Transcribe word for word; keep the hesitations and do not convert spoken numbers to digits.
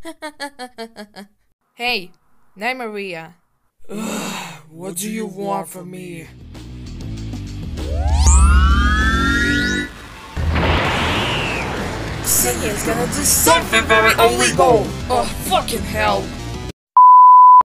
Hey, name Maria. What do you want from me? Kseniya's gonna do something very illegal! Oh, fucking hell!